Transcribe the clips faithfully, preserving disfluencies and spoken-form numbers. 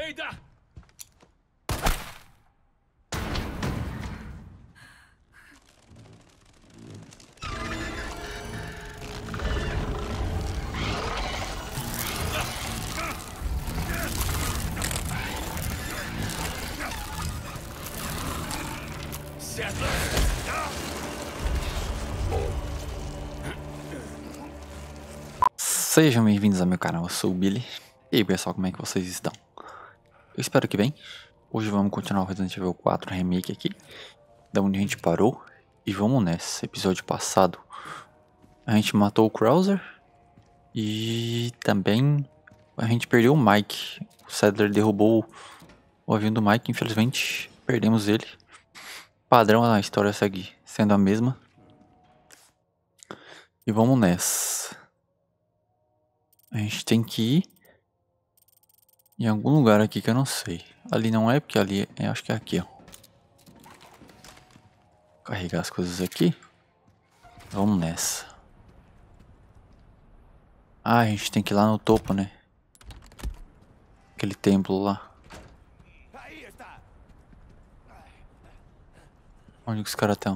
Eita! Sejam bem-vindos ao meu canal, eu sou o Billy. E aí pessoal, como é que vocês estão? Eu espero que bem. Hoje vamos continuar o Resident Evil quatro Remake aqui, da onde a gente parou. E vamos nessa. Episódio passado a gente matou o Krauser e também a gente perdeu o Mike. O Sadler derrubou o avião do Mike, infelizmente perdemos ele. Padrão, a história segue sendo a mesma. E vamos nessa. A gente tem que ir em algum lugar aqui que eu não sei. Ali não é, porque ali é, acho que é aqui, ó. Carregar as coisas aqui. Vamos nessa. Ah, a gente tem que ir lá no topo, né? Aquele templo lá. Onde que os caras estão?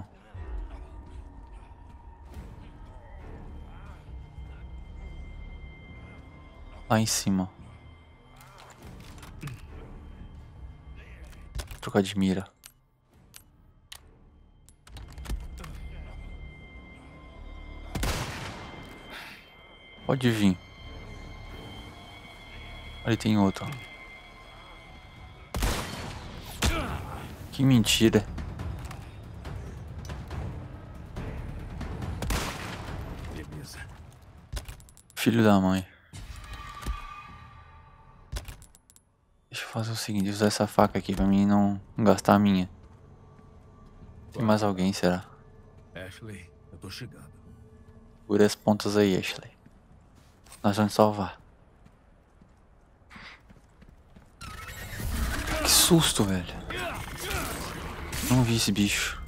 Lá em cima. Trocar de mira. Pode vir. Ali tem outro. Que mentira. Beleza. Filho da mãe. Deixa eu fazer o seguinte, usar essa faca aqui pra mim não gastar a minha. Tem mais alguém, será? Ashley, eu tô chegando. Segura as pontas aí, Ashley. Nós vamos salvar. Que susto, velho. Não vi esse bicho.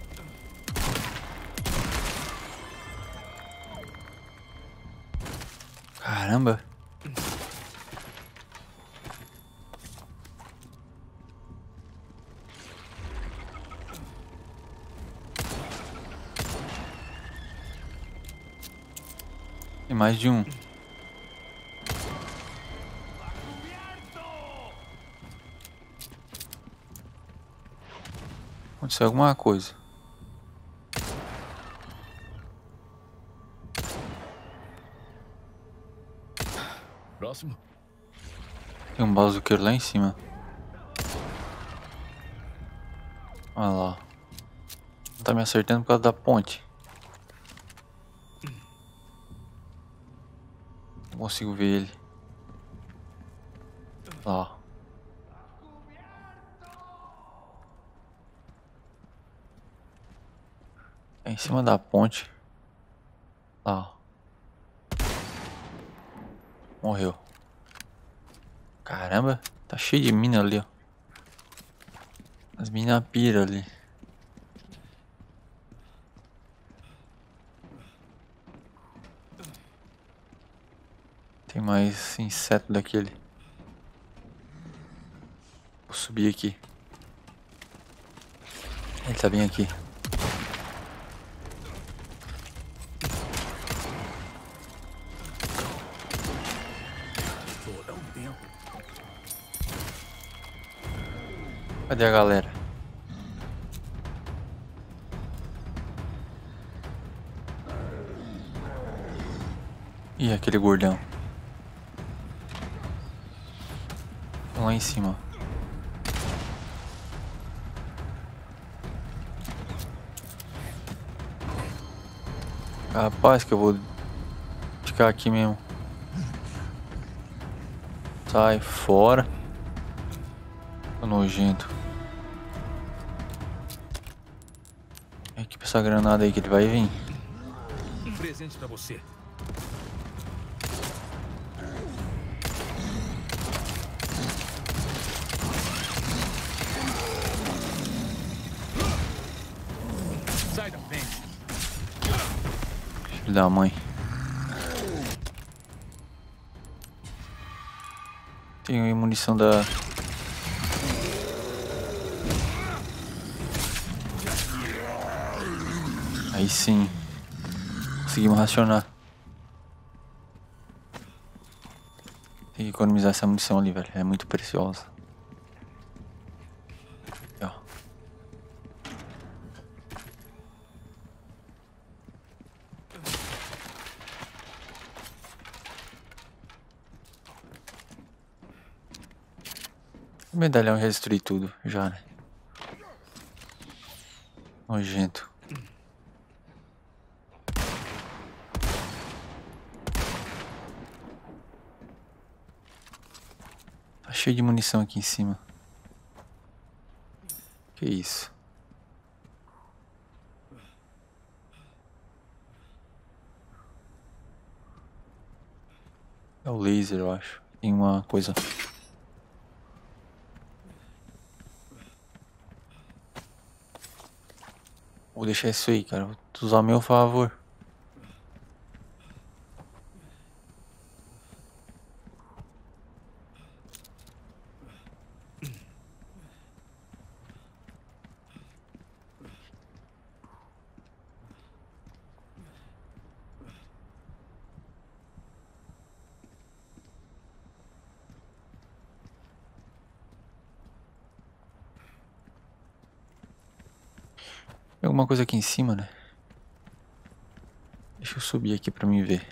Caramba. Tem mais de um. Aconteceu alguma coisa. Próximo? Tem um bazuqueiro lá em cima. Olha lá. Não tá me acertando por causa da ponte. Não consigo ver ele. Lá. É em cima da ponte. Lá. Morreu. Caramba, tá cheio de mina ali, ó. As minas pira ali. Tem mais inseto daquele. Vou subir aqui. Ele tá bem aqui. Vou dar um tempo. Cadê a galera? Ih, aquele gordão. Lá em cima. Rapaz, que eu vou ficar aqui mesmo. Sai fora. Tô nojento. Equipa essa granada aí que ele vai vir. Um presente pra você. Sai da frente. Filho da mãe. Tem munição da... Aí sim. Conseguimos racionar. Tem que economizar essa munição ali, velho. É muito preciosa. Aqui, ó. O medalhão já destruí tudo, já, né? Nojento. Tá cheio de munição aqui em cima. Que isso? É o laser, eu acho. Tem uma coisa. Vou deixar isso aí, cara. Vou usar a meu favor. Tem alguma coisa aqui em cima, né? Deixa eu subir aqui pra mim ver.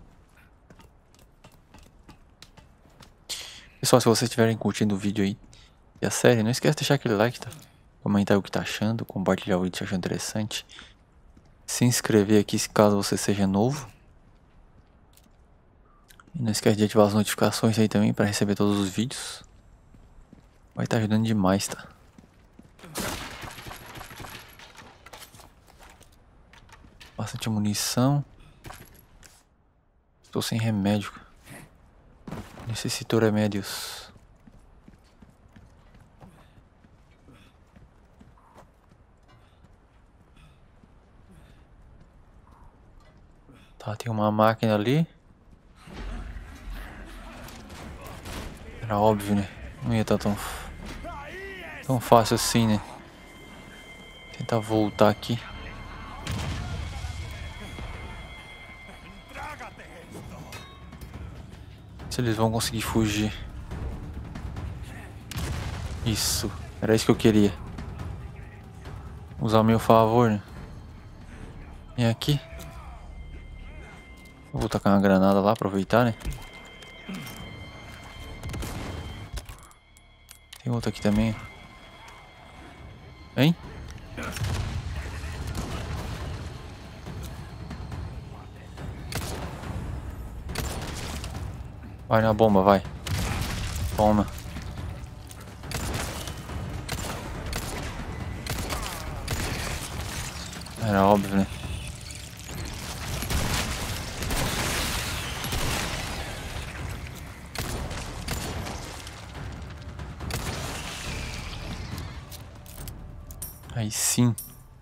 Pessoal, se vocês estiverem curtindo o vídeo aí e a série, não esquece de deixar aquele like, tá? Comentar o que tá achando, compartilhar o vídeo se achou interessante. Se inscrever aqui se caso você seja novo. E não esquece de ativar as notificações aí também pra receber todos os vídeos. Vai estar ajudando demais, tá? Bastante munição. Estou sem remédio. Necessito remédios. Tá, tem uma máquina ali. Era óbvio, né? Não ia estar tão, tão fácil assim, né? Tentar voltar aqui. Se eles vão conseguir fugir. Isso. Era isso que eu queria. Usar ao meu favor, né? Vem aqui. Eu vou tacar uma granada lá, aproveitar, né? Tem outra aqui também. Hein? Vai na bomba, vai. Toma. Era óbvio, né? Aí sim.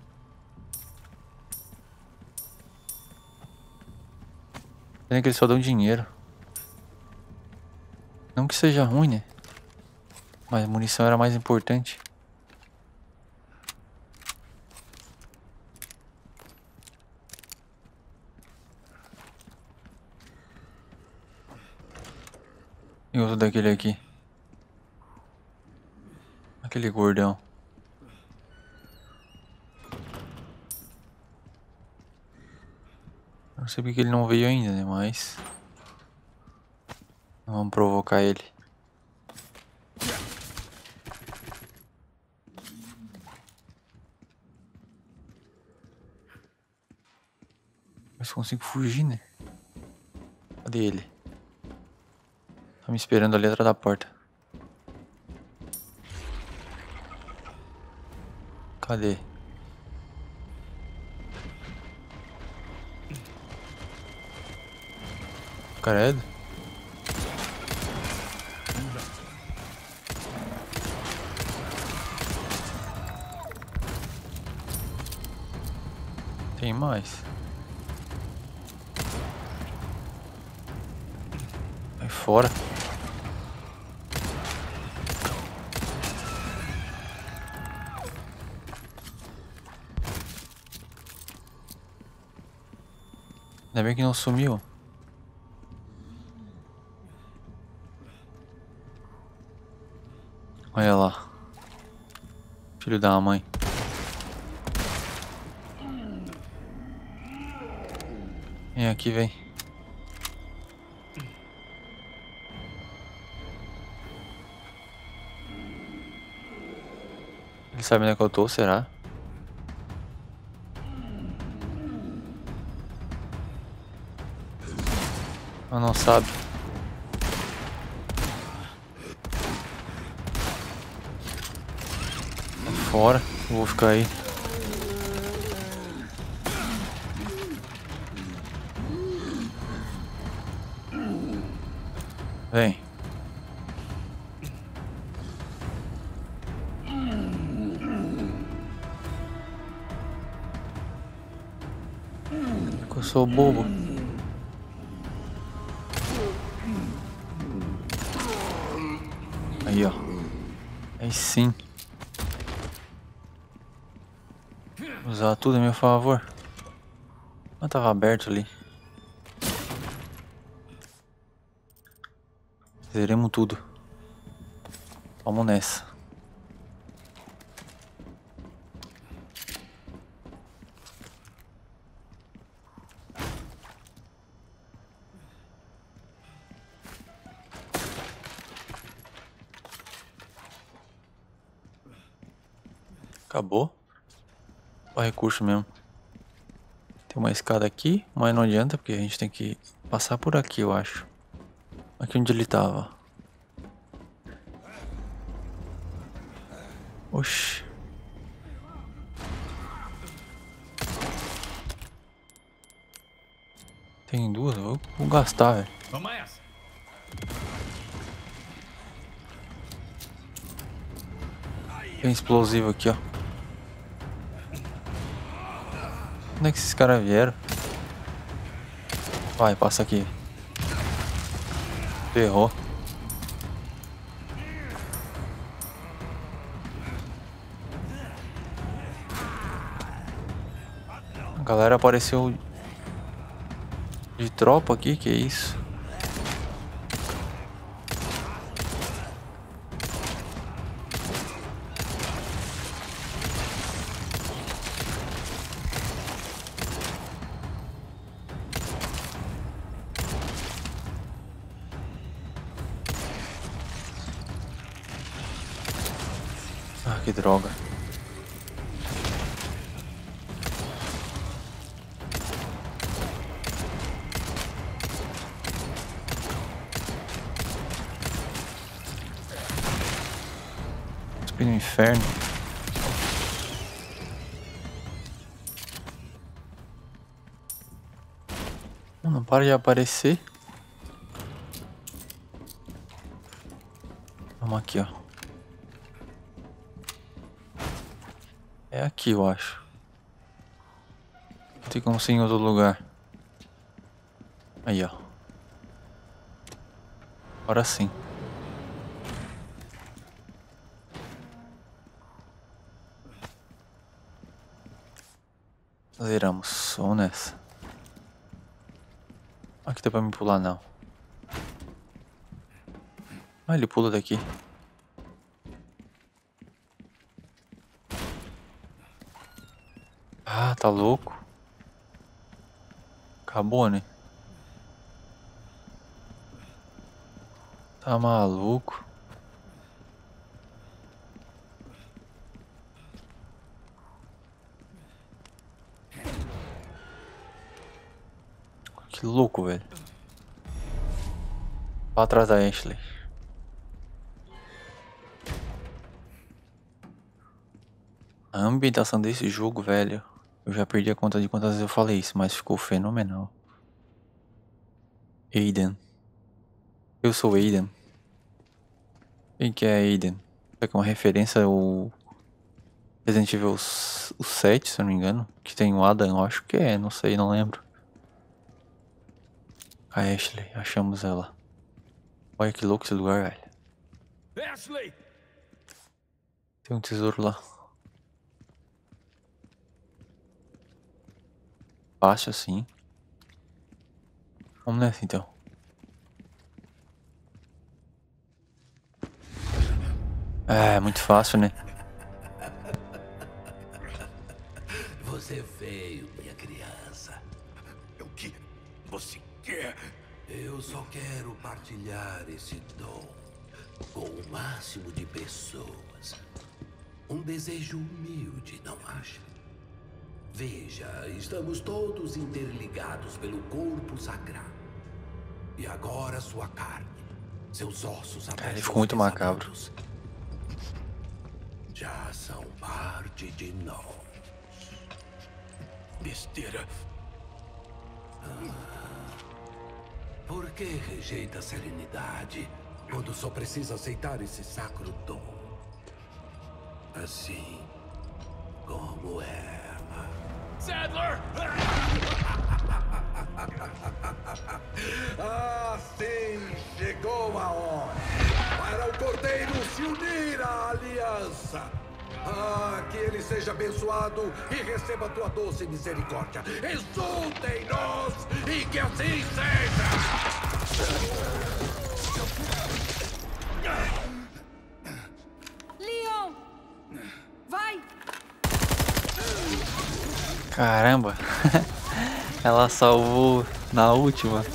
Pena que eles só dão dinheiro. Não que seja ruim, né? Mas munição era mais importante. E outro daquele aqui. Aquele gordão. Não sei porque ele não veio ainda, né? Mas... vamos provocar ele. Mas consigo fugir, né? Cadê ele? Tá me esperando ali atrás da porta. Cadê? Credo. Tem mais. Vai fora. Ainda bem que não sumiu. Olha lá. Filho da mãe. Vem aqui, vem. Ele sabe onde é que eu tô, será? Ou não sabe? Fora, eu vou ficar aí. Vem. Eu sou bobo. Aí, ó. Aí sim. Usar tudo a meu favor. Ah, tava aberto ali. Zeremos tudo. Vamos nessa. Acabou. Só recurso mesmo. Tem uma escada aqui, mas não adianta porque a gente tem que passar por aqui, eu acho. Aqui onde ele tava. Oxi. Tem duas? Eu vou gastar, velho. Toma essa. Tem explosivo aqui, ó. Onde é que esses caras vieram? Vai, passa aqui. Ferrou. A galera apareceu de tropa aqui, que é isso? Ah, que droga. Subi no inferno. Não, não para de aparecer. Vamos aqui, ó. É aqui, eu acho. Não tem como ser em outro lugar. Aí, ó. Agora sim. Zeramos. Vamos nessa. Aqui dá pra me pular, não. Ah, ele pula daqui. Ah, tá louco. Acabou, né? Tá maluco. Que louco, velho. Lá atrás da Ashley. A ambientação desse jogo, velho. Eu já perdi a conta de quantas vezes eu falei isso, mas ficou fenomenal. Aiden. Eu sou Aiden. Quem que é Aiden? É que é uma referência ao Resident Evil sete, se eu não me engano. Que tem o Adam, eu acho que é, não sei, não lembro. A Ashley, achamos ela. Olha que louco esse lugar, velho. Ashley! Tem um tesouro lá. Fácil assim. Vamos nessa então. É, muito fácil, né? Você veio, minha criança. O que você quer? Eu só quero partilhar esse dom com o máximo de pessoas. Um desejo humilde, não acha? Veja, estamos todos interligados pelo corpo sagrado. E agora sua carne, seus ossos até Cara, ele seus ficou muito macabro. pensamentos já são parte de nós. Besteira. Por que rejeita a serenidade quando só precisa aceitar esse sacro dom? Assim como ela. Sadler! Ah, sim! Chegou a hora para o Cordeiro se unir à aliança. Ah, que ele seja abençoado e receba tua doce misericórdia. Exultem-nos e que assim seja! Leon! Vai! Caramba! Ela salvou na última.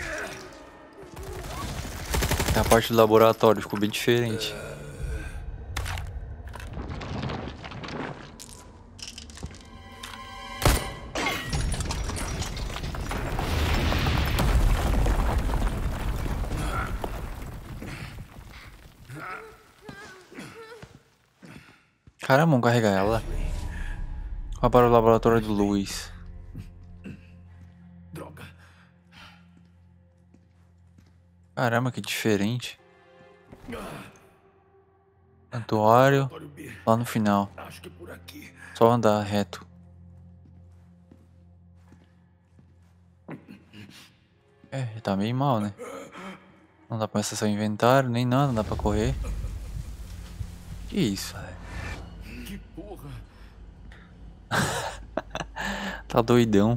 A parte do laboratório ficou bem diferente. Caramba, vamos carregar ela. Vai para o laboratório do Luiz. Droga. Caramba, que diferente. Santuário Laboratório B. lá no final. Acho que por aqui. Só andar reto. É, já tá meio mal, né? Não dá pra acessar o inventário, nem nada, não dá pra correr. Que isso, velho? Que porra. Tá doidão.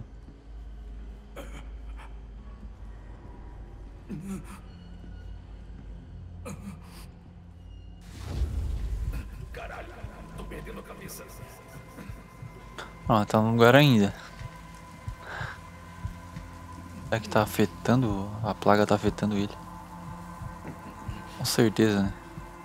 Caralho, tô perdendo a cabeça. Ah, tá no lugar ainda. Será que tá afetando? A plaga tá afetando ele? Com certeza, né?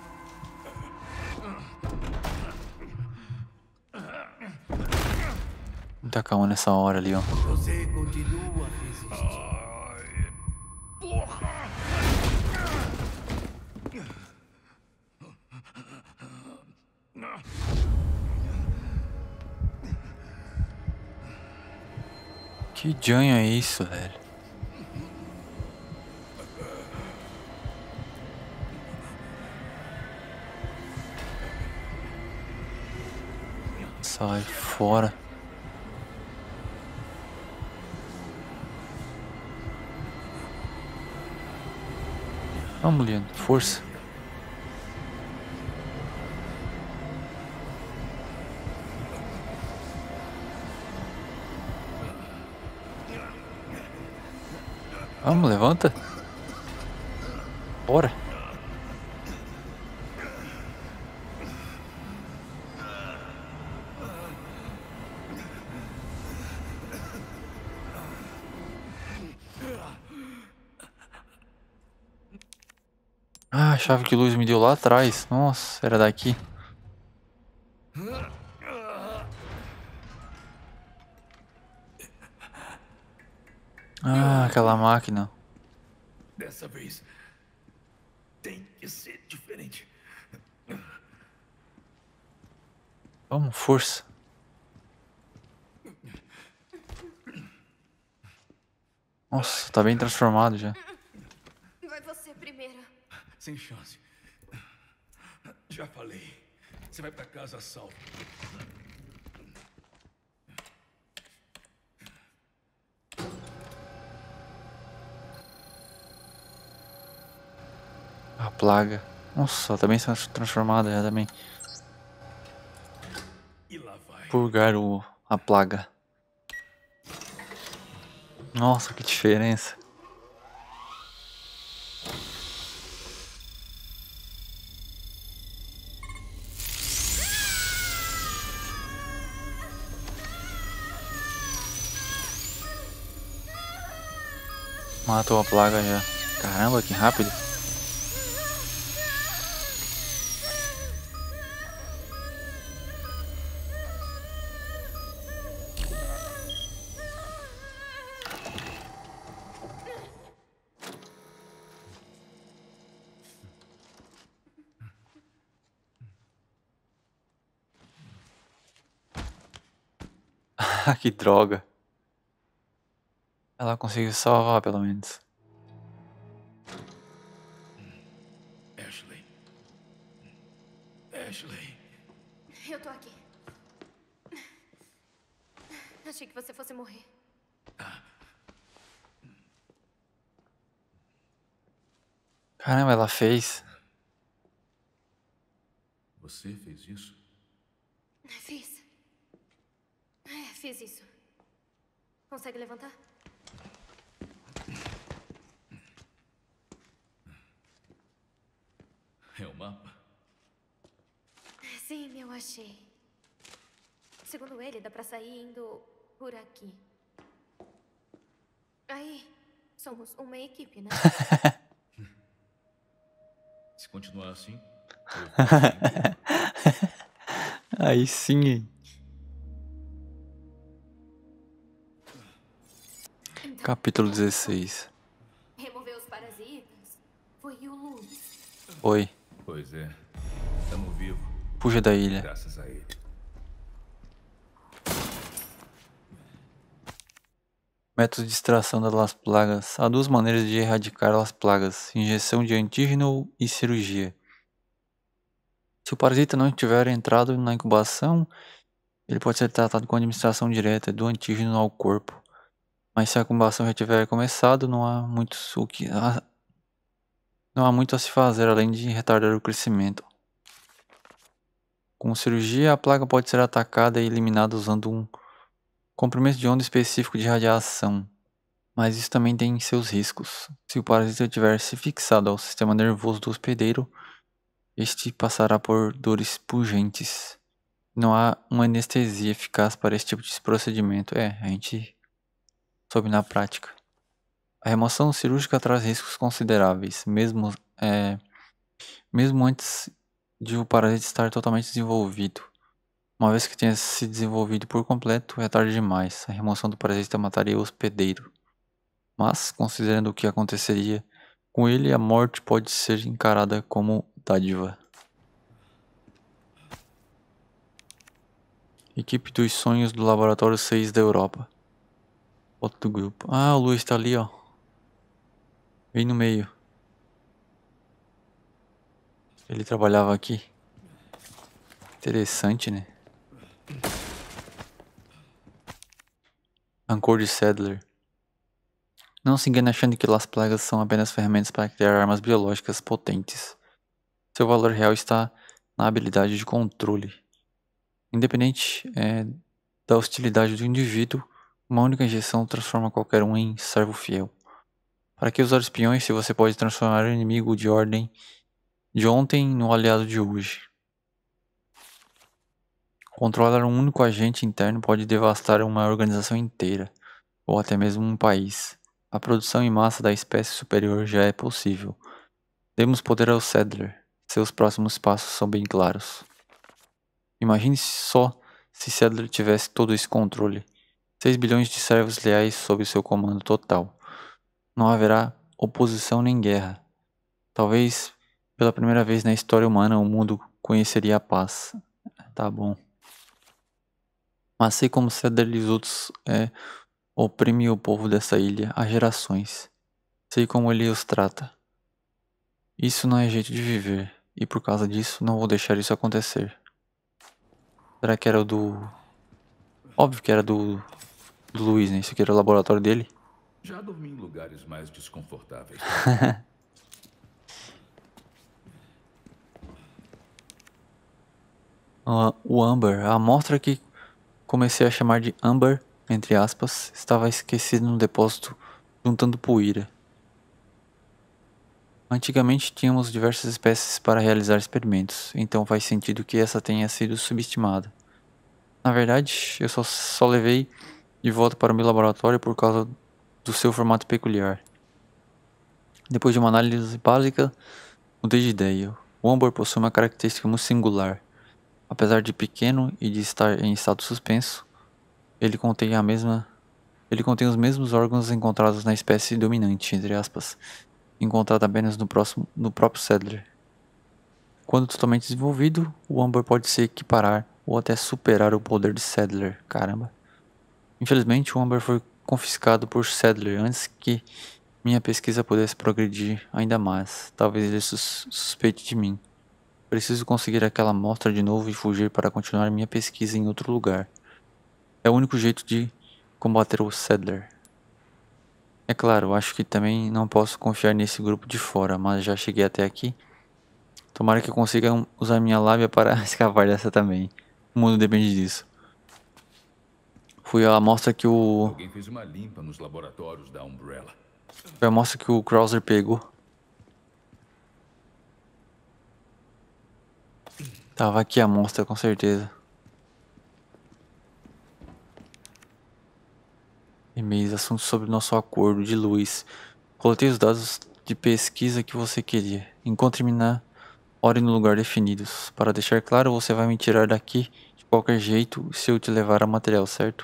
Muita calma nessa hora ali, ó. Você continua resistindo. Ai, porra! Que janho é isso, velho? Sai fora. Vamos, Leon, força. Vamos, levanta. Bora. Ah, a chave que Luz me deu lá atrás. Nossa, era daqui. Ah, aquela máquina. Dessa vez tem que ser diferente. Vamos, força. Nossa, tá bem transformado já. Vai você primeiro. Sem chance. Já falei. Você vai pra casa a salvo. A plaga. Nossa, ela tá bem transformada já também. E lá vai. Purgar o, a plaga. Nossa, que diferença. Matou a plaga já. Caramba, que rápido. Que droga. Ela conseguiu salvar, pelo menos. Ashley. Ashley. Eu tô aqui. Achei que você fosse morrer. Caramba, ela fez. Você fez isso? Fiz. É, fiz isso. Consegue levantar? É o mapa? Sim, eu achei. Segundo ele, dá pra sair indo por aqui. Aí, somos uma equipe, né? Se continuar assim, eu vou assim. Aí sim. Então, Capítulo dezesseis. remover os parasitas foi o Luiz. Oi. Pois é. Estamos vivos, Fuja da ilha. graças a ele. Método de extração das plagas. Há duas maneiras de erradicar as plagas: injeção de antígeno e cirurgia. Se o parasita não tiver entrado na incubação, ele pode ser tratado com administração direta do antígeno ao corpo. Mas se a incubação já tiver começado, não há muito o que não há muito a se fazer além de retardar o crescimento. Com cirurgia, a plaga pode ser atacada e eliminada usando um comprimento de onda específico de radiação. Mas isso também tem seus riscos. Se o parasita tiver se fixado ao sistema nervoso do hospedeiro, este passará por dores pungentes. Não há uma anestesia eficaz para esse tipo de procedimento. É, a gente soube na prática. A remoção cirúrgica traz riscos consideráveis, mesmo, é, mesmo antes de o parasita estar totalmente desenvolvido. Uma vez que tenha se desenvolvido por completo, é tarde demais. A remoção do parasita mataria o hospedeiro. Mas, considerando o que aconteceria com ele, a morte pode ser encarada como dádiva. Equipe dos sonhos do Laboratório seis da Europa. Outro grupo. Ah, o Luiz tá ali, ó. Bem no meio. Ele trabalhava aqui. Interessante, né? Rancor de Sadler. Não se engane achando que as plagas são apenas ferramentas para criar armas biológicas potentes. Seu valor real está na habilidade de controle. Independente é, da hostilidade do indivíduo, uma única injeção transforma qualquer um em servo fiel. Para que usar espiões se você pode transformar o inimigo de ordem de ontem no aliado de hoje? Controlar um único agente interno pode devastar uma organização inteira, ou até mesmo um país. A produção em massa da espécie superior já é possível. Demos poder ao Sadler. Seus próximos passos são bem claros. Imagine só se Sadler tivesse todo esse controle. seis bilhões de servos leais sob seu comando total. Não haverá oposição nem guerra. Talvez, pela primeira vez na história humana, o mundo conheceria a paz. Tá bom. Mas sei como Sadler e os outros é, oprime o povo dessa ilha há gerações. Sei como ele os trata. Isso não é jeito de viver, e por causa disso não vou deixar isso acontecer. Será que era o do... Óbvio que era do... do Luiz, né? Isso aqui era o laboratório dele. Já dormi em lugares mais desconfortáveis. uh, o Amber, a amostra que comecei a chamar de Amber, entre aspas, estava esquecida no depósito juntando poeira. Antigamente tínhamos diversas espécies para realizar experimentos, então faz sentido que essa tenha sido subestimada. Na verdade, eu só, só levei de volta para o meu laboratório por causa do seu formato peculiar. Depois de uma análise básica, mudei de ideia. O âmbar possui uma característica muito singular. Apesar de pequeno e de estar em estado suspenso, ele contém a mesma... Ele contém os mesmos órgãos encontrados na espécie dominante, entre aspas, encontrada apenas no, próximo, no próprio Saddler. Quando totalmente desenvolvido, o âmbar pode se equiparar ou até superar o poder de Saddler. Caramba. Infelizmente, o âmbar foi confiscado por Saddler antes que minha pesquisa pudesse progredir ainda mais. Talvez ele sus suspeite de mim. Preciso conseguir aquela amostra de novo e fugir para continuar minha pesquisa em outro lugar. É o único jeito de combater o Saddler. É claro, acho que também não posso confiar nesse grupo de fora, mas já cheguei até aqui. Tomara que eu consiga usar minha lábia para escapar dessa também. O mundo depende disso. Foi a amostra que o... Alguém fez uma limpa nos laboratórios da Umbrella. Foi a amostra que o Krauser pegou. Tava aqui a amostra, com certeza. E-mails, assuntos sobre o nosso acordo de luz. Coletei os dados de pesquisa que você queria. Encontre-me na hora e no lugar definidos. Para deixar claro, você vai me tirar daqui de qualquer jeito se eu te levar a material, certo?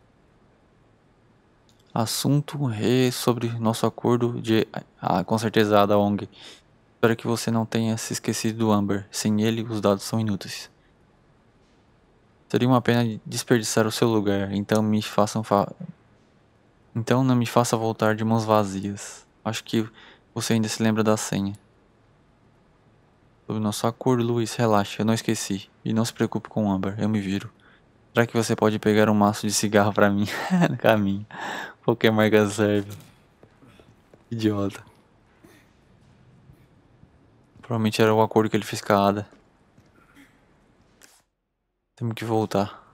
Assunto re sobre nosso acordo de... Ah, com certeza, a da O N G. Espero que você não tenha se esquecido do âmbar. Sem ele, os dados são inúteis. Seria uma pena desperdiçar o seu lugar, então me façam fa... Então não me faça voltar de mãos vazias. Acho que você ainda se lembra da senha. Sobre o nosso acordo, Luiz, relaxe, eu não esqueci. E não se preocupe com o âmbar, eu me viro. Será que você pode pegar um maço de cigarro pra mim? No caminho. Qualquer marca serve. Idiota. Provavelmente era o acordo que ele fez com a Ada. Temos que voltar.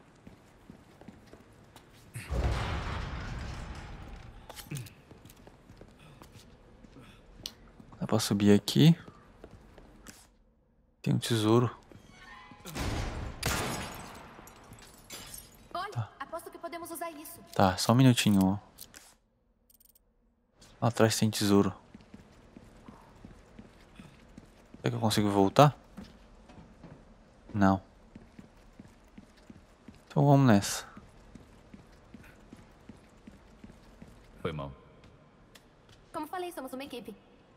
Dá pra subir aqui. Tem um tesouro. Olha, tá. Aposto que podemos usar isso. Tá, só um minutinho. Lá atrás tem tesouro. Será que eu consigo voltar? Não. Então vamos nessa. Foi mal. Como falei, somos uma equipe.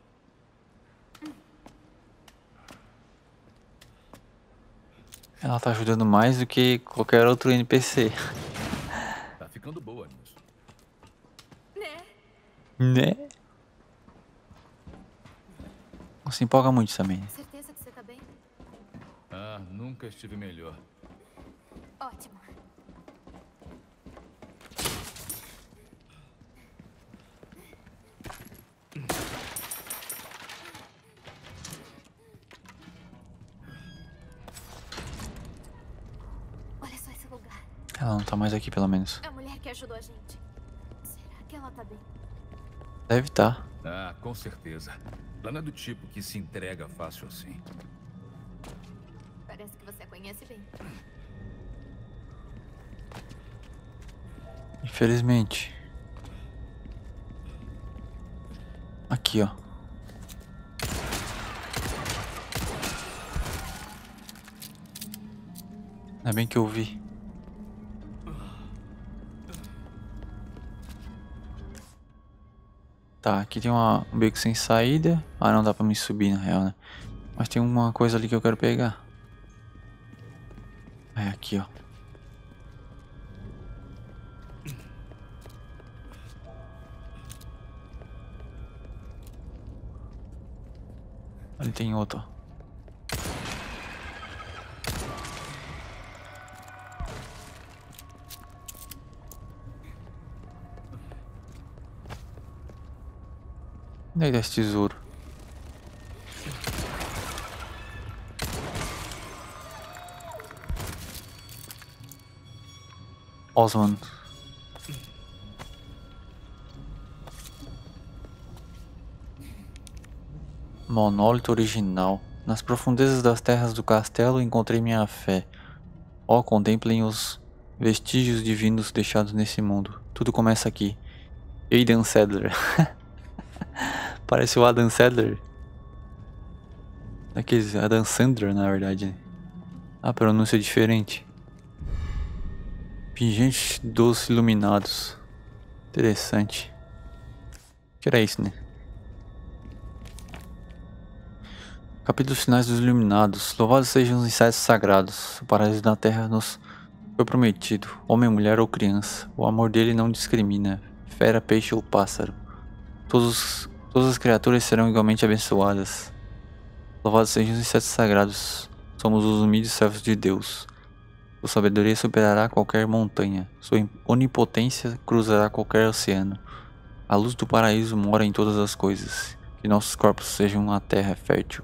Ela tá ajudando mais do que qualquer outro N P C. Tá ficando boa nisso. Né? Né? Não se empolga muito também. Certeza que você tá bem? Ah, nunca estive melhor. Ótimo. Olha só esse lugar. Ela não tá mais aqui, pelo menos. A mulher que ajudou a gente. Será que ela tá bem? Deve tá. Ah, com certeza. Ela não é do tipo que se entrega fácil assim. Parece que você a conhece bem. Infelizmente. Aqui, ó. Ainda bem que eu vi. Tá, aqui tem uma, um beco sem saída. Ah, não dá pra me subir na real, né? Mas tem uma coisa ali que eu quero pegar. É aqui, ó. Ali tem outro, ó. Onde é que tá esse tesouro? Osmond. Monólito original. Nas profundezas das terras do castelo encontrei minha fé. Ó, contemplem os vestígios divinos deixados nesse mundo. Tudo começa aqui. Aidan Saddler. Parece o Adam Sandler. Aqueles Adam Sandler, na verdade. A pronúncia é diferente. Pingentes dos Iluminados. Interessante. Que era isso, né? Capítulos finais dos Iluminados. Louvados sejam os insetos sagrados. O paraíso da terra nos foi prometido. Homem, mulher ou criança. O amor dele não discrimina. Fera, peixe ou pássaro. Todos, todas as criaturas serão igualmente abençoadas. Louvados sejam os insetos sagrados. Somos os humildes servos de Deus. Sua sabedoria superará qualquer montanha. Sua onipotência cruzará qualquer oceano. A luz do paraíso mora em todas as coisas. Que nossos corpos sejam uma terra fértil.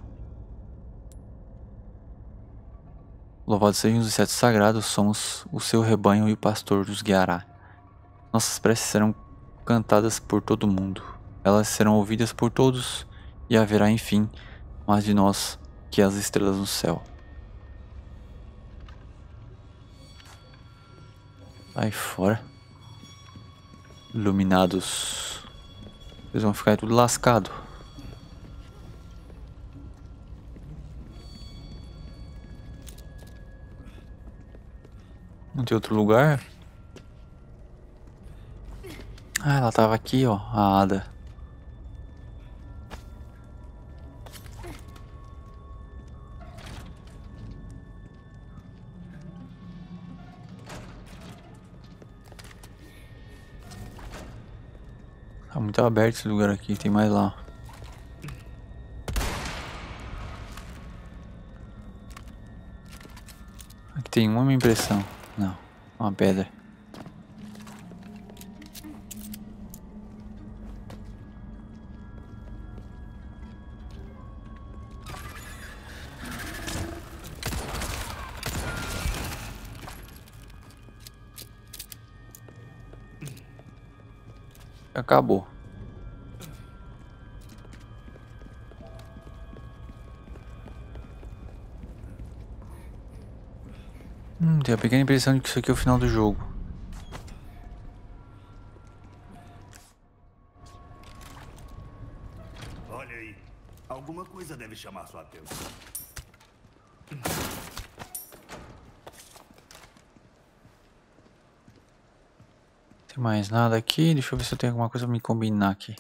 Louvados sejam os insetos sagrados, somos o seu rebanho e o pastor nos guiará. Nossas preces serão cantadas por todo mundo. Elas serão ouvidas por todos e haverá, enfim, mais de nós que as estrelas no céu. Aí fora. Iluminados. Eles vão ficar tudo lascado. Não tem outro lugar? Ah, ela tava aqui, ó, a Ada. Tá muito aberto esse lugar aqui, tem mais lá. Aqui tem uma impressão. Não, uma pedra. Acabou. Hum, tenho a pequena impressão de que isso aqui é o final do jogo. Olha aí, alguma coisa deve chamar sua atenção. Tem mais nada aqui? Deixa eu ver se eu tenho alguma coisa pra me combinar aqui.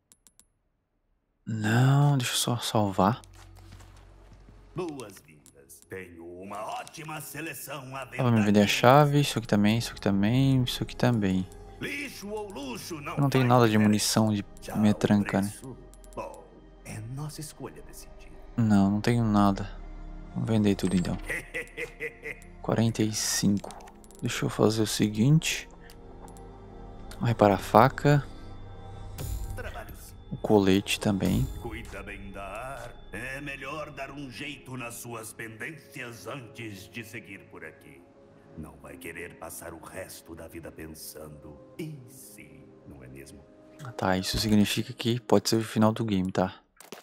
Não, deixa eu só salvar. Boas-vindas. Tenho uma ótima seleção a Ela vai me vender a chave, isso aqui também, isso aqui também, isso aqui também. Lixo ou luxo não, Eu não tenho faz nada de diferença. munição de Já metranca, o né? preço, bom, é nossa escolha decidir. Não, não tenho nada. Vou vender tudo então. quarenta e cinco. Deixa eu fazer o seguinte. Vou reparar a faca. Trabalho sim. O colete também. Cuida bem da ar. É melhor dar um jeito nas suas pendências antes de seguir por aqui. Não vai querer passar o resto da vida pensando, e se, não é mesmo? Tá, isso significa que pode ser o final do game, tá?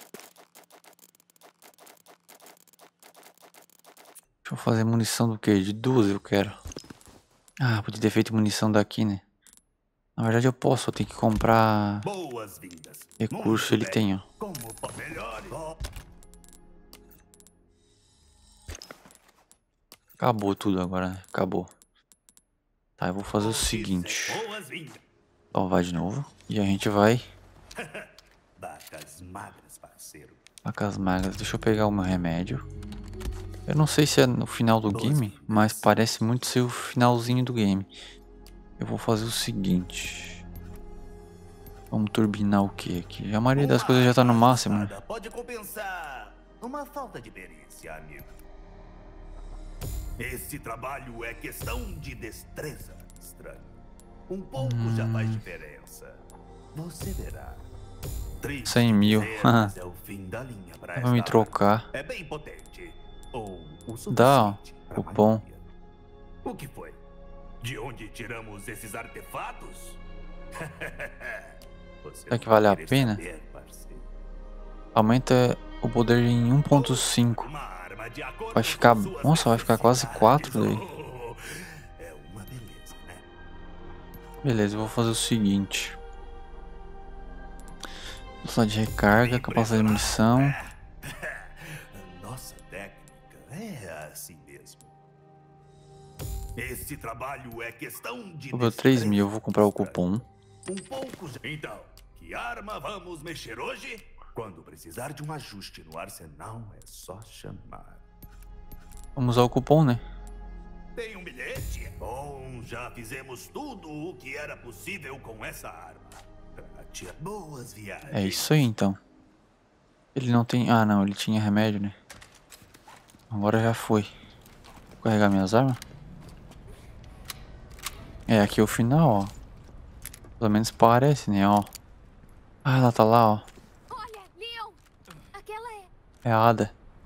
Deixa eu fazer munição do que? De duas eu quero. Ah, podia ter feito munição daqui, né? Na verdade eu posso, eu tenho que comprar Boas-vindas. recurso, ele tem, ó. Como po- melhor. Acabou tudo agora, né? Acabou. Tá, eu vou fazer o seguinte. Boas-vindas. Salvar de novo. E a gente vai... Vacas magras, parceiro. Vacas magras. Deixa eu pegar o meu remédio. Eu não sei se é no final do game, mas parece muito ser o finalzinho do game. Eu vou fazer o seguinte. Vamos turbinar o que aqui? A maioria das coisas já tá no máximo, né? Pode compensar uma falta de perícia, amigo. Esse trabalho é questão de destreza, estranho. Um pouco Hum. já faz diferença. Você verá. Triste cem mil. dizer, mas é o fim da linha pra Vai me esta trocar. arma. É bem potente. Ou o Dá, ó, suficiente pra cupom. maioria. O que foi? De onde tiramos esses artefatos? Você Será que não vale vai a querer pena? saber, parceiro. Aumenta o poder em um ponto cinco. Uma arma de acordo Vai ficar... com suas Nossa, vai ficar quase quatro daí. necessidades. É uma beleza, né? Beleza, eu vou fazer o seguinte. Velocidade de recarga, capacidade de munição. Nossa técnica é assim mesmo. Esse trabalho é questão de... Sobrou três mil, vou comprar o cupom. Um pouco... Então, que arma vamos mexer hoje? Quando precisar de um ajuste no arsenal, é só chamar. Vamos usar o cupom, né? Tem um bilhete? Bom, já fizemos tudo o que era possível com essa arma. Trate boas viagens. É isso aí, então. Ele não tem... Ah, não. Ele tinha remédio, né? Agora já foi. Vou carregar minhas armas. É, aqui é o final, ó. Pelo menos parece, né, ó. Ah, ela tá lá, ó. Olha, Leon! Aquela é... É a Ada.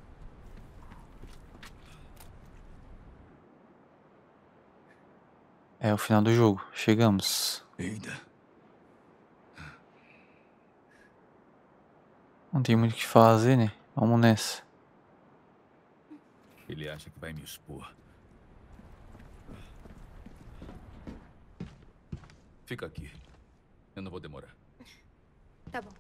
É o final do jogo. Chegamos. Ada. Não tem muito o que fazer, né? Vamos nessa. Ele acha que vai me expor. Fica aqui. Eu não vou demorar. Tá bom.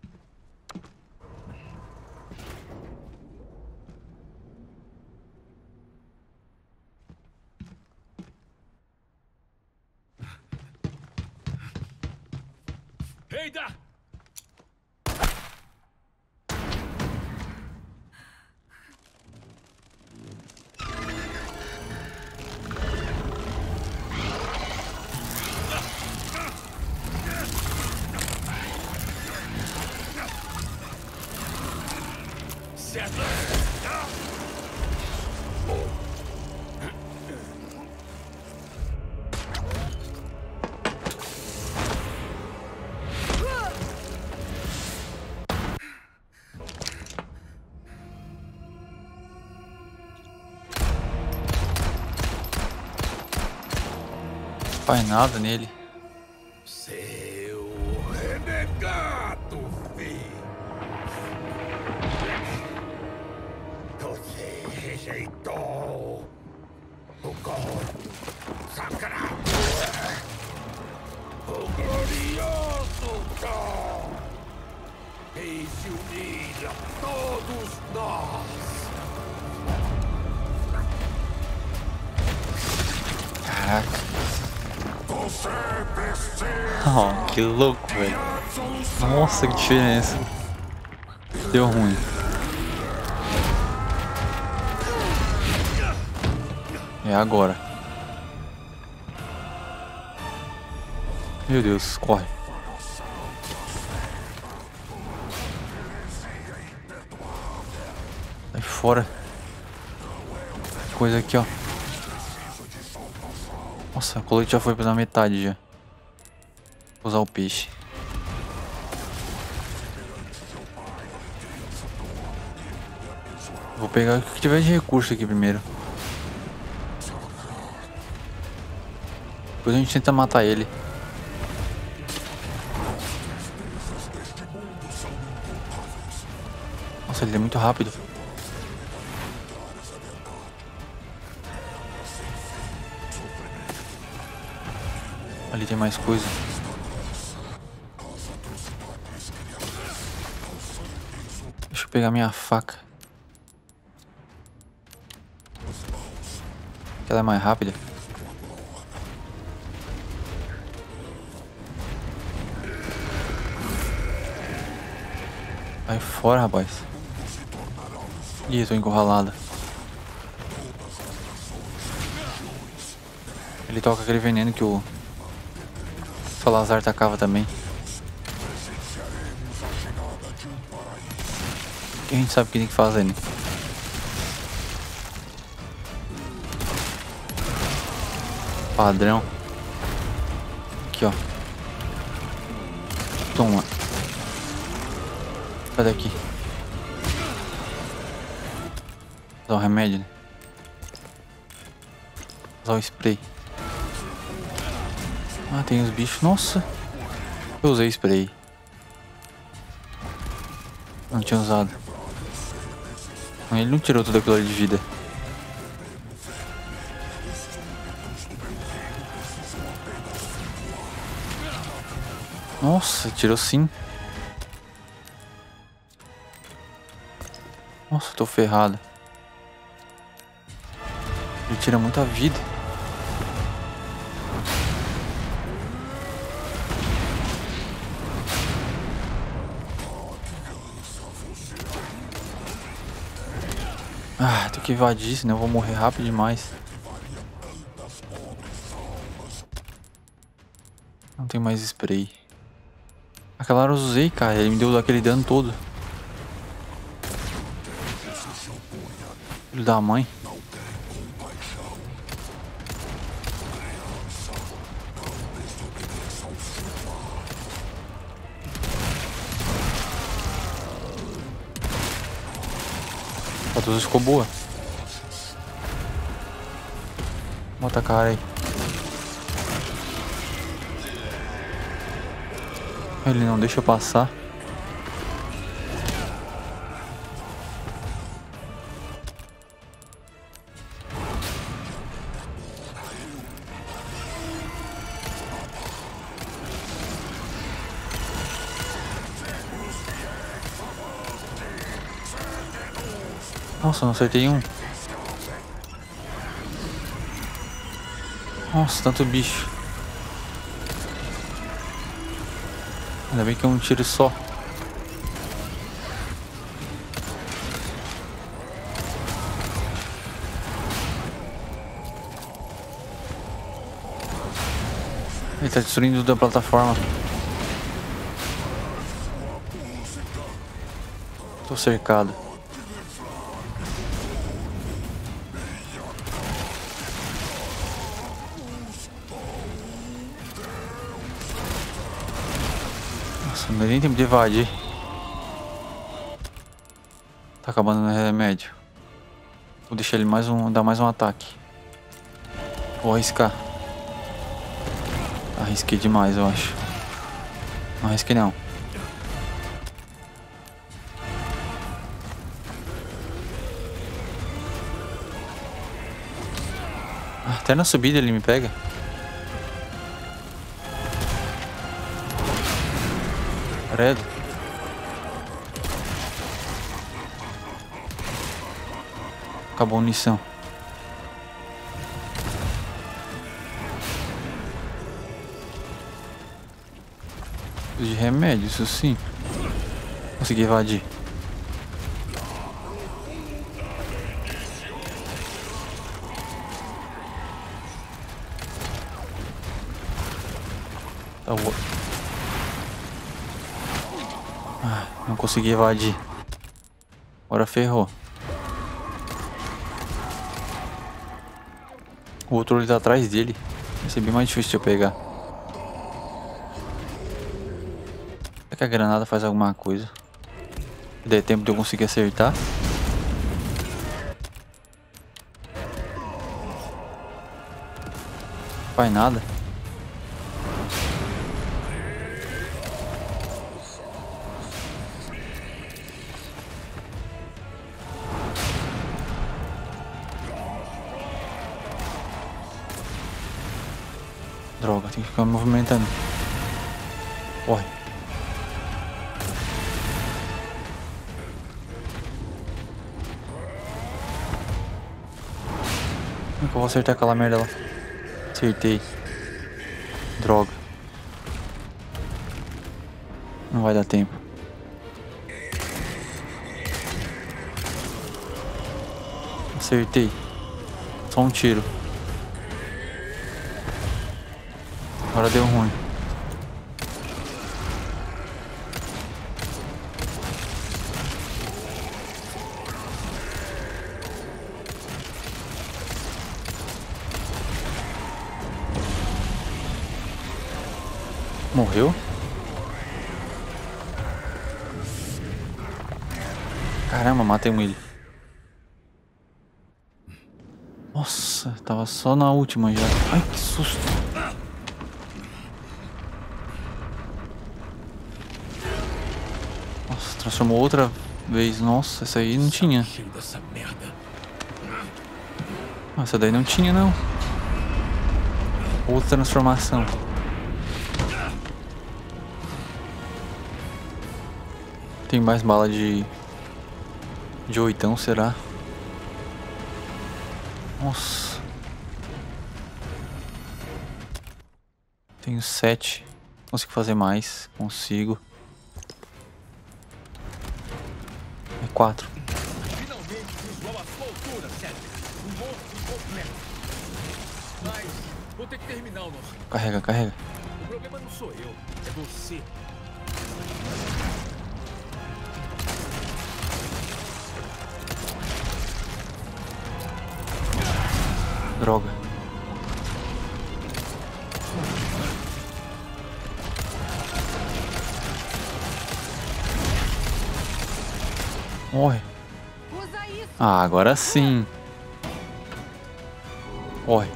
Ada! Não faz nada nele. Seu renegado, filho. Você rejeitou o corpo sagrado. O glorioso Thor. E se unir a todos nós. Caraca. Oh, que louco, velho. Nossa, que diferença. Deu ruim. É agora. Meu Deus, corre. Sai fora. Coisa aqui, ó. Nossa, o colete já foi pela metade já. Vou usar o peixe. Vou pegar o que tiver de recurso aqui primeiro. Depois a gente tenta matar ele. Nossa, ele é muito rápido. Ali tem mais coisa. Deixa eu pegar minha faca. Ela é mais rápida. Vai fora, rapaz. Ih, tô encurralado. Ele toca aquele veneno que o Salazar tacava também. O que a gente sabe que tem que fazer, né? Padrão. Aqui, ó. Toma. Sai daqui. Vou usar o remédio, né? Vou usar o spray. Ah, tem os bichos. Nossa. Eu usei spray. Não tinha usado. Ele não tirou tudo aquilo ali de vida. Nossa, tirou sim. Nossa, eu tô ferrado. Ele tira muita vida. Ah, tem que invadir, senão eu vou morrer rápido demais. Não tem mais spray. Aquela hora eu usei, cara. Ele me deu aquele dano todo. Filho da mãe. A doze ficou boa. Bota a cara aí. Ele não deixa eu passar. Nossa, não acertei um. Nossa, tanto bicho. Ainda bem que é um tiro só. Ele tá destruindo tudo a plataforma. Tô cercado. Nossa, não deu nem tempo de invadir. Tá acabando no remédio. Vou deixar ele mais um, dar mais um ataque. Vou arriscar. Arrisquei demais, eu acho. Não arrisquei não. Até na subida ele me pega. Credo. Acabou a munição. De remédio, isso sim. Consegui invadir. Tá bom. Ah, não consegui invadir. Agora ferrou. O outro ali tá atrás dele. Vai ser bem mais difícil de eu pegar. Será que a granada faz alguma coisa? Se der tempo de eu conseguir acertar. Faz nada. Droga, tem que ficar movimentando. Corre. Como é que eu vou acertar aquela merda lá? Acertei. Droga. Não vai dar tempo. Acertei. Só um tiro. Agora deu ruim. Morreu? Caramba, matei um ele. Nossa, tava só na última já. Ai, que susto. Nossa, transformou outra vez. Nossa, essa aí não tinha. Cheio dessa merda. Essa daí não tinha, não. Outra transformação. Tem mais bala de De oitão, será? Nossa. Tenho sete. Consigo fazer mais. Consigo. É quatro. Finalmente visual à sua altura, Cedric. Um monstro completo. Mas vou ter que terminar o nosso. Carrega, carrega. O problema não sou eu, é você. Droga. Morre. Usa isso. Ah, agora sim. Morre.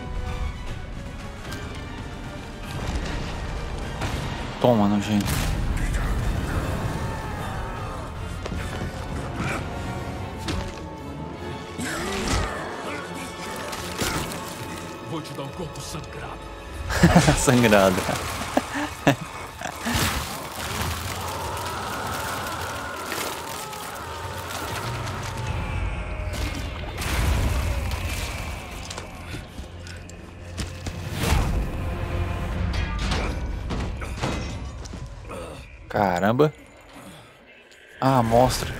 Toma, nojento. Vou te dar um corpo sangrado. Sangrado. Caramba. Ah, mostra.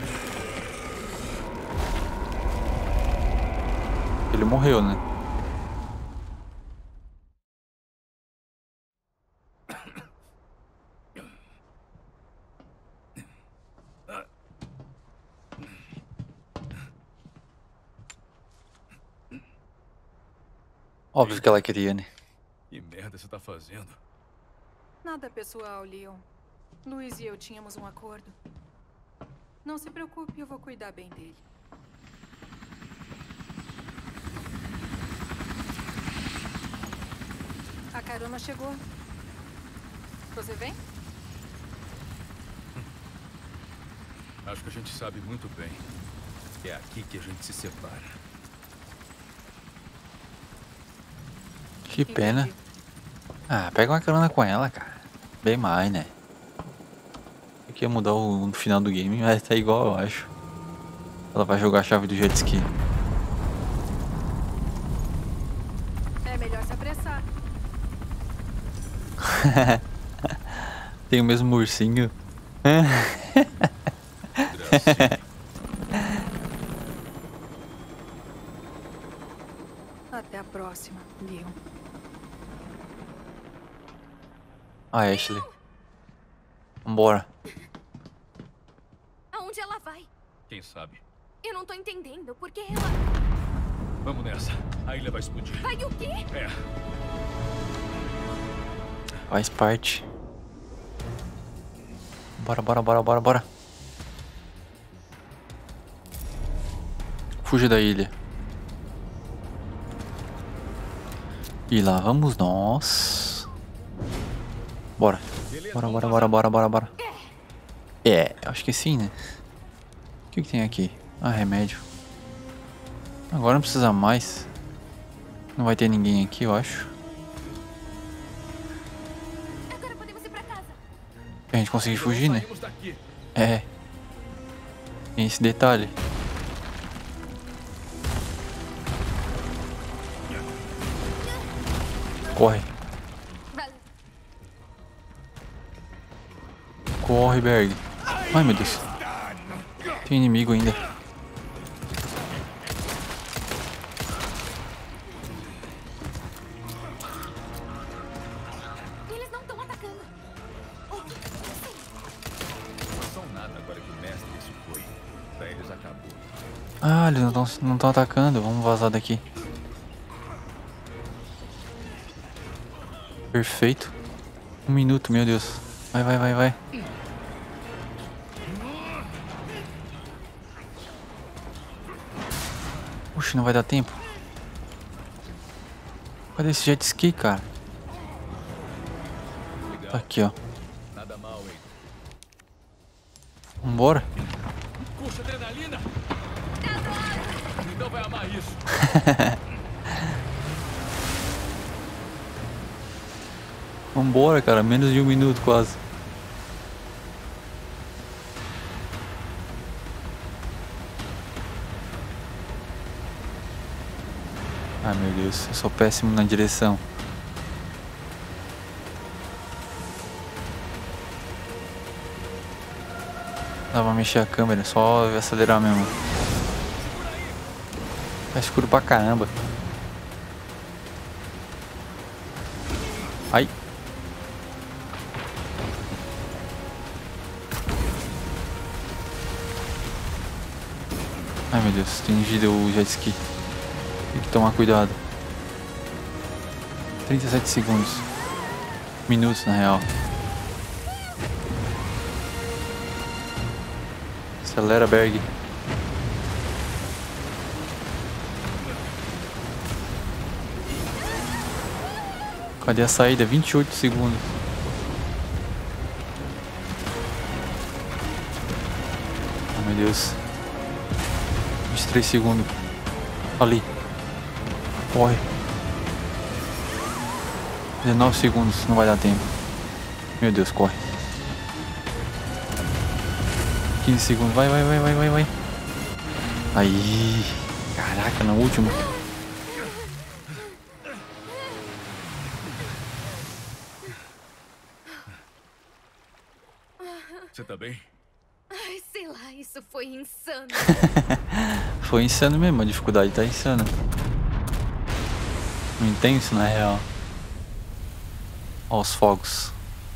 Ele morreu, né? Óbvio que ela queria, né? Que merda você tá fazendo? Nada pessoal, Leon. Luiz e eu tínhamos um acordo. Não se preocupe, eu vou cuidar bem dele. A carona chegou. Você vem? Acho que a gente sabe muito bem. É aqui que a gente se separa. Que pena. Entendi. Ah, pega uma carona com ela, cara. Bem mais, né? Aqui ia mudar o final do game, mas tá igual, eu acho. Ela vai jogar a chave do jet ski. É melhor se apressar. Tem o mesmo ursinho. Gracinha. Até a próxima, Leon. Ah, Ashley. Vambora. Aonde ela vai? Quem sabe? Eu não tô entendendo. Por que ela... Vamos nessa. A ilha vai explodir. Vai o quê? É. Faz parte. Bora, bora, bora, bora, bora. Fuja da ilha. E lá vamos nós. Bora. Bora, bora, bora, bora, bora, bora. É, acho que sim, né? O que, que tem aqui? Ah, remédio. Agora não precisa mais. Não vai ter ninguém aqui, eu acho. Agora podemos ir pra casa. A gente conseguir fugir, né? Saímos daqui. É. Tem esse detalhe. Corre. Valeu. Corre, Berg. Ai, meu Deus. Tem inimigo ainda. Eles não estão atacando. Não são nada agora que o mestre se foi. Pra eles acabou. Ah, eles não estão não tão atacando. Vamos vazar daqui. Perfeito. Um minuto, meu Deus. Vai, vai, vai, vai. Puxa, não vai dar tempo. Cadê esse jet ski, cara? Tá aqui, ó. Nada mal, hein? Vambora. Puxa, adrenalina! Então vai amar isso. Vambora, cara. Menos de um minuto quase. Ai meu Deus, eu sou péssimo na direção. Dá pra mexer a câmera, só acelerar mesmo. Tá escuro pra caramba. Ai. Ai meu Deus, tem gira o jet ski. Tem que tomar cuidado. trinta e sete segundos. Minutos na real. Acelera, Berg. Cadê a saída? vinte e oito segundos. Oh meu Deus. vinte e três segundos. Ali. Corre. dezenove segundos. Não vai dar tempo. Meu Deus, corre. quinze segundos. Vai, vai, vai, vai, vai, vai. Aí. Caraca, no último. Você tá bem? Ai, sei lá, isso foi insano. Foi insano mesmo, a dificuldade tá insana. Intenso na real. Ó os fogos.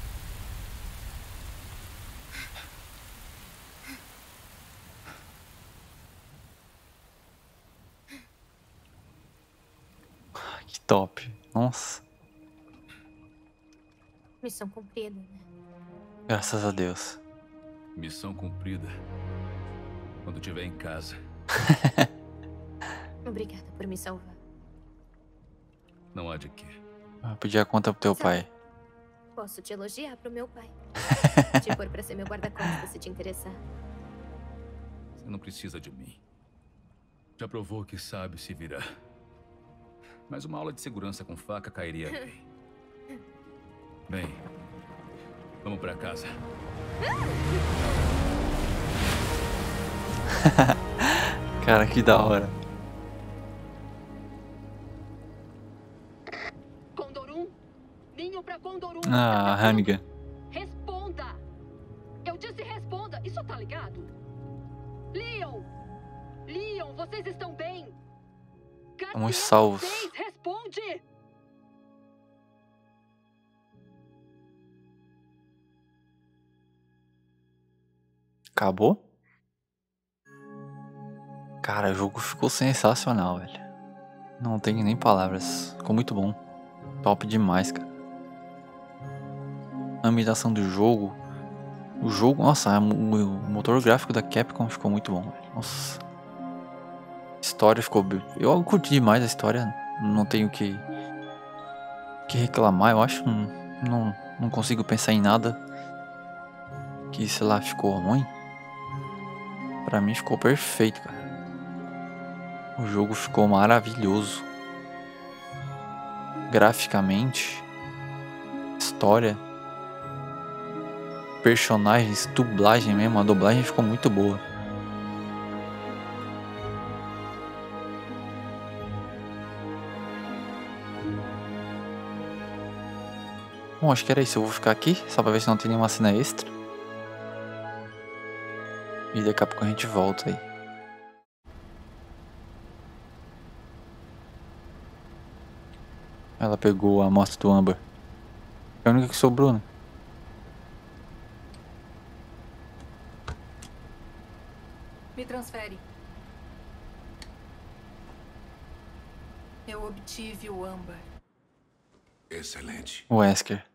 Que top. Nossa. Missão cumprida, né? Graças a Deus. Missão cumprida. Quando estiver em casa. Obrigada por me salvar. Não há de quê. Eu pedi a conta pro teu pai. Posso te elogiar pro meu pai. Te pôr pra ser meu guarda-costas se te interessar. Você não precisa de mim. Já provou que sabe se virar. Mas uma aula de segurança com faca cairia bem. Bem, vamos pra casa. Cara, que da hora. Condor um? Ninho pra Condor um. Ah, Hannigan. Responda! Eu disse responda! Isso tá ligado? Leon! Leon, vocês estão bem? Cadê Vamos salvos. vocês? Responde! Acabou? Cara, o jogo ficou sensacional, velho. Não tenho nem palavras. Ficou muito bom. Top demais, cara. A ambientação do jogo. O jogo, nossa, o motor gráfico da Capcom ficou muito bom, velho. Nossa. A história ficou. Eu curti demais a história. Não tenho que. que reclamar, eu acho. Não, não, não consigo pensar em nada que, sei lá, ficou ruim. Pra mim ficou perfeito, cara. O jogo ficou maravilhoso. Graficamente, história, personagens, dublagem mesmo, a dublagem ficou muito boa. Bom, acho que era isso. Eu vou ficar aqui, só pra ver se não tem nenhuma cena extra. E daqui a pouco a gente volta aí. Ela pegou a amostra do Amber. É a única que sobrou, né? Me transfere. Eu obtive o âmbar. Excelente. O Wesker.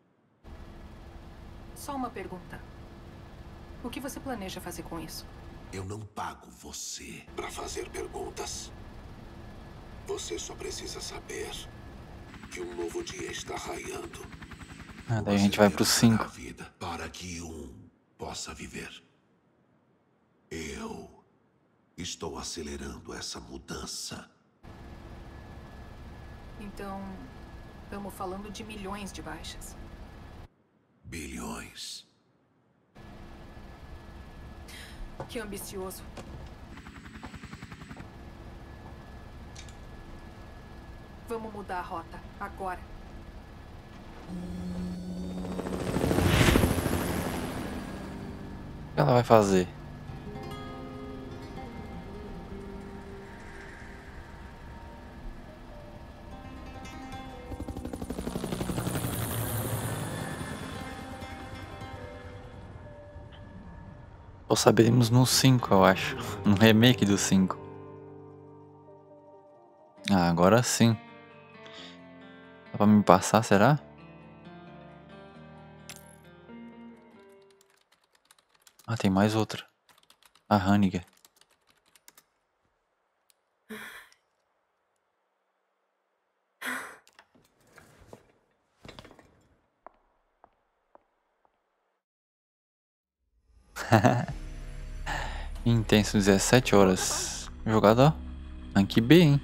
Só uma pergunta. O que você planeja fazer com isso? Eu não pago você para fazer perguntas. Você só precisa saber que um novo dia está raiando. Ah, daí a gente vai pro cinco. A vida para que um possa viver. Eu estou acelerando essa mudança. Então, estamos falando de milhões de baixas. Bilhões. Que ambicioso. Vamos mudar a rota, agora. O que ela vai fazer? Só saberemos no cinco, eu acho. No remake do cinco. Ah, agora sim. Dá pra me passar, será? Ah, tem mais outra. A Hannigan. Intenso, dezessete horas. Jogado, ó. Rank B, hein?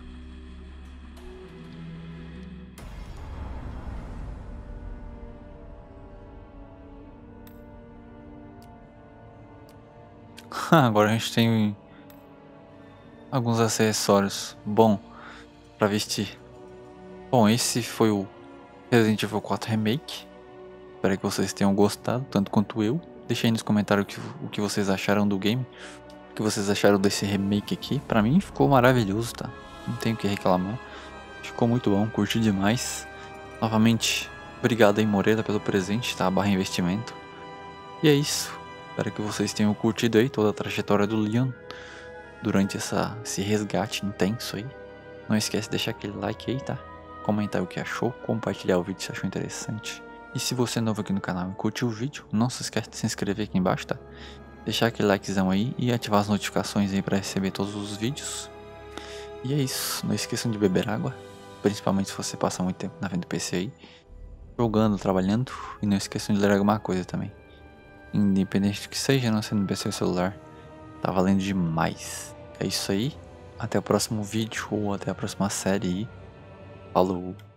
Agora a gente tem alguns acessórios. Bom, pra vestir. Bom, esse foi o Resident Evil quatro Remake. Espero que vocês tenham gostado, tanto quanto eu. Deixem aí nos comentários o que, o que vocês acharam do game. O que vocês acharam desse remake aqui. Pra mim ficou maravilhoso, tá? Não tenho o que reclamar. Ficou muito bom, curti demais. Novamente, obrigado aí, Moreira, pelo presente, tá? Barra investimento. E é isso. Espero que vocês tenham curtido aí toda a trajetória do Leon durante essa, esse resgate intenso aí. Não esquece de deixar aquele like aí, tá? Comentar o que achou, compartilhar o vídeo se achou interessante. E se você é novo aqui no canal e curtiu o vídeo, não se esquece de se inscrever aqui embaixo, tá? Deixar aquele likezão aí e ativar as notificações aí para receber todos os vídeos. E é isso, não esqueçam de beber água, principalmente se você passar muito tempo na frente do P C aí, jogando, trabalhando. E não esqueçam de ler alguma coisa também. Independente do que seja, não sendo no P C ou celular, tá valendo demais. É isso aí, até o próximo vídeo ou até a próxima série aí. Falou!